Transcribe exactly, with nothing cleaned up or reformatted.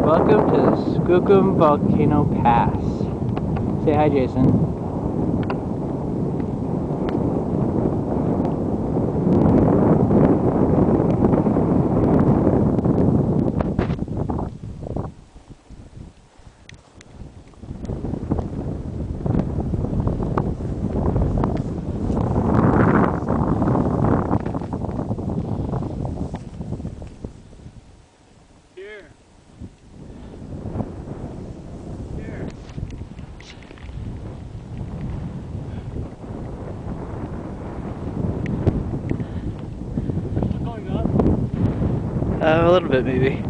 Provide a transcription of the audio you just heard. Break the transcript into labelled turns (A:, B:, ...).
A: Welcome to the Skookum Volcano Pass. Say hi, Jason. Uh, a little bit, maybe.